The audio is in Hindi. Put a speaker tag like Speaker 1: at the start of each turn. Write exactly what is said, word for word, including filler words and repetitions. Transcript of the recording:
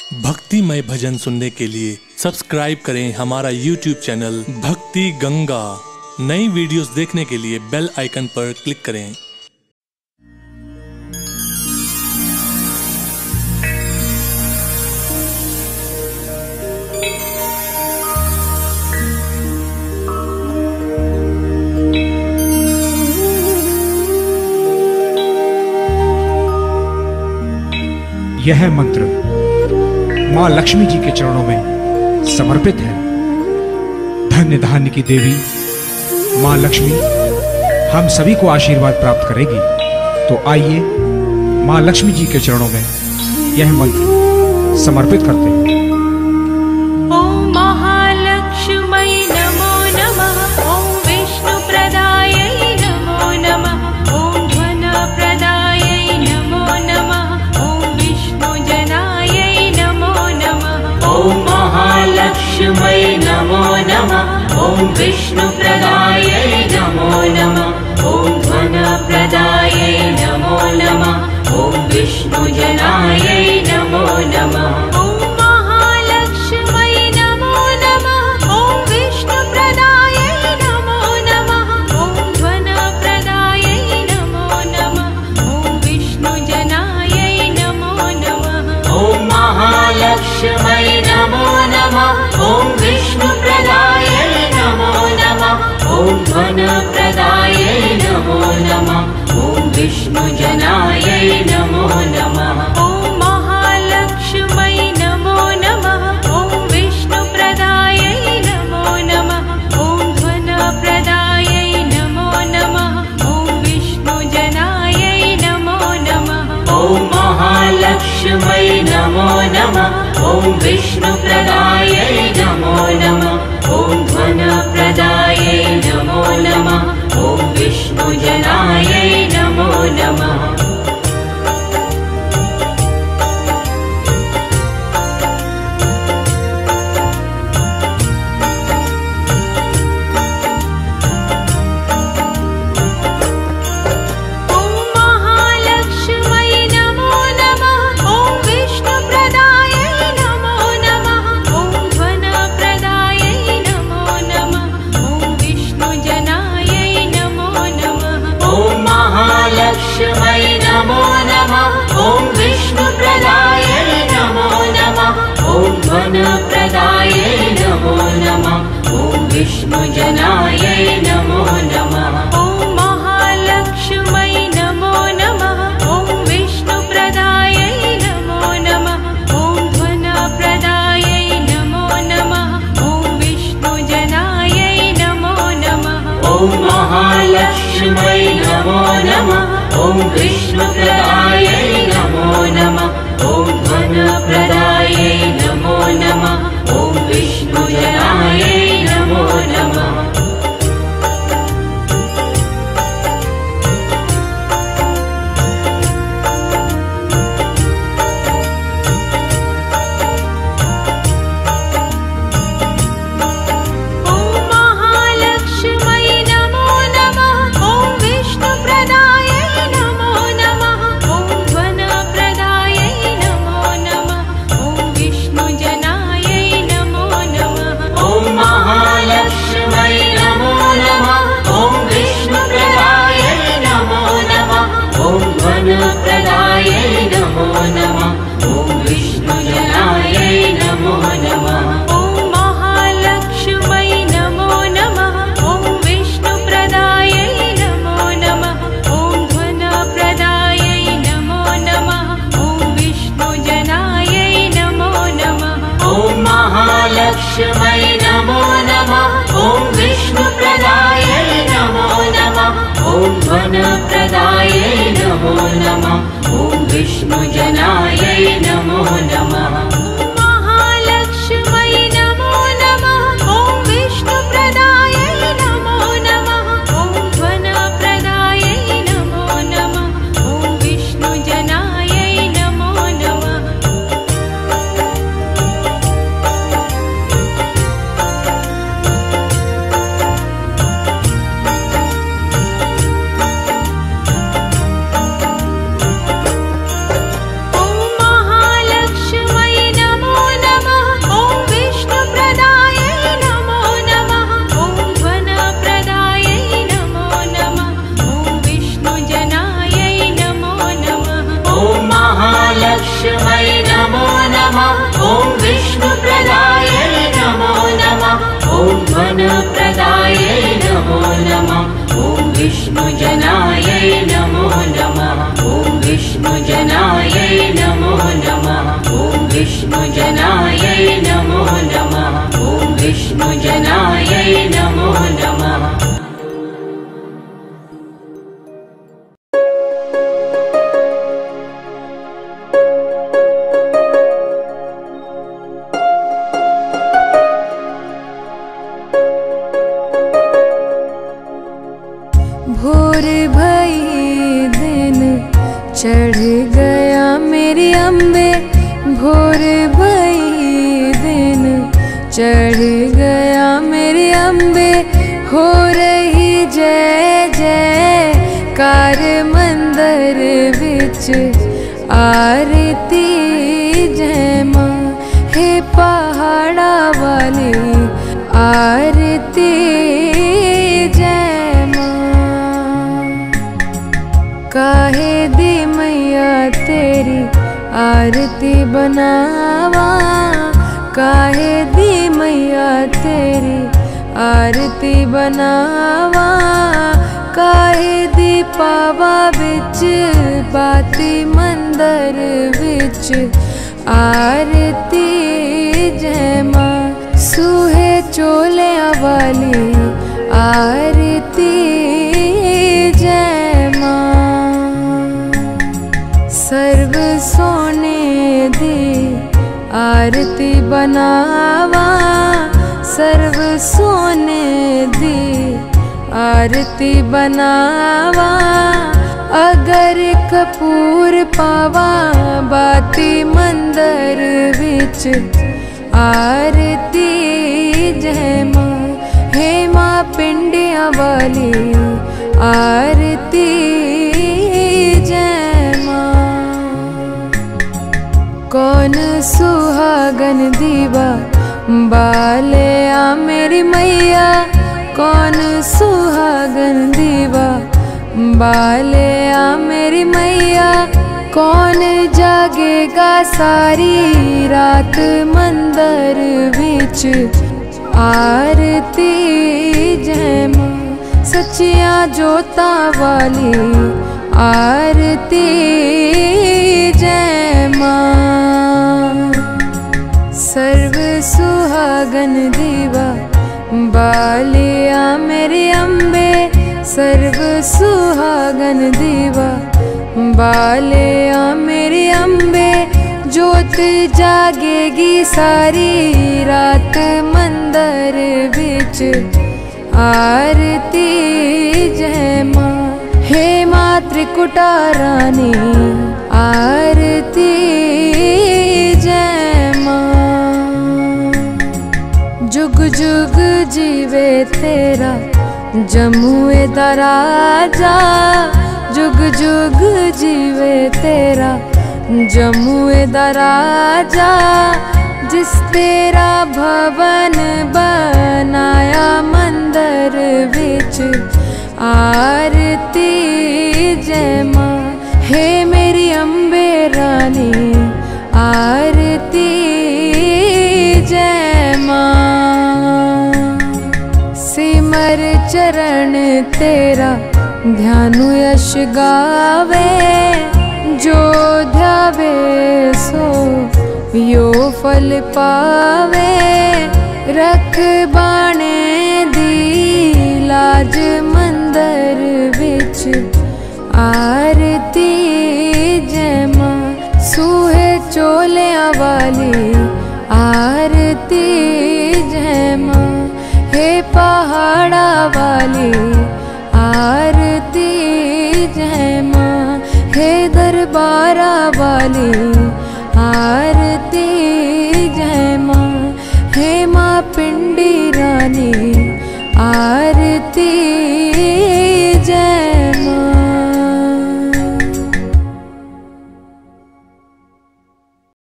Speaker 1: भक्तिमय भजन सुनने के लिए सब्सक्राइब करें हमारा यूट्यूब चैनल भक्ति गंगा। नई वीडियोस देखने के लिए बेल आइकन पर क्लिक करें।
Speaker 2: यह मंत्र मां लक्ष्मी जी के चरणों में समर्पित है। धन्य धान्य की देवी मां लक्ष्मी हम सभी को आशीर्वाद प्राप्त करेगी। तो आइए मां लक्ष्मी जी के चरणों में यह मंत्र समर्पित करते हैं।
Speaker 3: ओम महालक्ष्मी नमो नमः। ओम विष्णु प्रदायै नमो नमः। ओम धन प्रदायै नमो नमः। ओम विष्णु जनायै नमो नमः। ओम महालक्ष्मी नमो नमः। ओम विष्णु प्रदायै नमो नमः। ओम धन प्रदायै नमो नमः। ओम विष्णु जनायै नमो नमः। ओम महालक्ष्मी नमो नमः। ओम विष्णु प्रदायै नमो नमः। ओम धन प्रदायै नमो नमः। ओम विष्णु जनायै नमो नमः। ओम महालक्ष्मी नमो नमः। ओम विष्णु प्रदायै नमो नमः। ओम धन प्रदायै नमो नमः। ओम विष्णु जनायै नमो नमः। ओम महालक्ष्मी नमो नमः। ओम विष्णु प्रदायै नमो नमः। ओम धन प्रदायै नमो नमः। ओम विष्णु जनायै नमो नमः। ओम महालक्ष्मी नमो नमः। ओम विष्णु प्रदायै नमो नमः। ओम धन प्रदायै नमो नमः। ओम विष्णु जनायै नमो नमः। प्रदायै नमो नमः। ओम विष्णु जनायै नमो नमः। ओम महालक्ष्मी नमो नमः। ओम विष्णु प्रदायै नमो नमः। ओम धन प्रदायै नमो नमः। ओम विष्णु जनायै नमो नमः। ओम महालक्ष्मी नमो नमः। ओम विष्णु प्रदायै नमो नमः। ओम धन प्रदायै नमो नमः। ओम विष्णु जनायै नमो नमः। महालक्ष्मी नमो नमः। ओम विष्णु प्रदायै नमो नमः। ओम धन प्रदायै नमो नमः। ओम विष्णु जनायै नमो नमः। महालक्ष्मी नमो नमः। ओम विष्णु प्रदायै नमो नमः। ओम धन प्रदायै नमो नमः। ओम विष्णु जनायै नमो नमः। ओम महालक्ष्मी ध्वनप्रदायै नमो नमः। ॐ विष्णुजनायै नमो नमः। ॐ विष्णुजनायै नमो नमः। ॐ विष्णुजनायै नमो नमः। ॐ विष्णुजनायै नमो नमः।
Speaker 4: भोर भई दिन चढ़ गया मेरी अम्बे, भोर भई दिन चढ़ गया मेरी अम्बे, हो रही जय जय कार मंदिर विच आरती जय माँ। हे पहाड़ा वाली आरती जय माँ। काहे दी मैया तेरी आरती बनावा, काहे दी मैया तेरी आरती बनावा, काहे दी पावा बिच बाती मंदिर विच आरती जय माँ। सूहे चोलियां वाली आरती जय माँ। सर्व सोने दी आरती बनावा, सर्व सोने दी आरती बनावा, अगर कपूर पावा बाती मंदिर विच आरती जय माँ। हे माँ पिंडियां वाली आरती जय माँ। कौन सुहागन दीवा बाले आ मेरी मैया, कौन सुहागन दीवा बाले आ मेरी मैया, कौन जागेगा सारी रात मंदिर विच आरती जय माँ। सच्चिया जोता वाली आरती जय माँ। सर्व सुहागन दीवा बालिया मेरी अम्बे, सर्व सुहागन दीवा बालिया मेरी अम्बे, जोत जागेगी सारी रात मंदिर विच आरती जय माँ। हे माँ त्रिकुटा रानी आरती जय माँ। जुग जुग जीवे तेरा जमुए दा राजा, जुग जुग जीवे तेरा जमुए दा राजा, जिस तेरा भवन बनाया मंदिर विच आरती जय माँ। हे मेरी अम्बे रानी आरती जय माँ। सिमर चरण तेरा ध्यानु यश गावे, जो ध्यावे सो यो फल पावे, रख बाणे दी लाज मंदिर विच आरती जय माँ। सूहे चोलियां वाली आरती जय माँ। हे पहाड़ा वाली आरती जय माँ। हे दरबारा वाली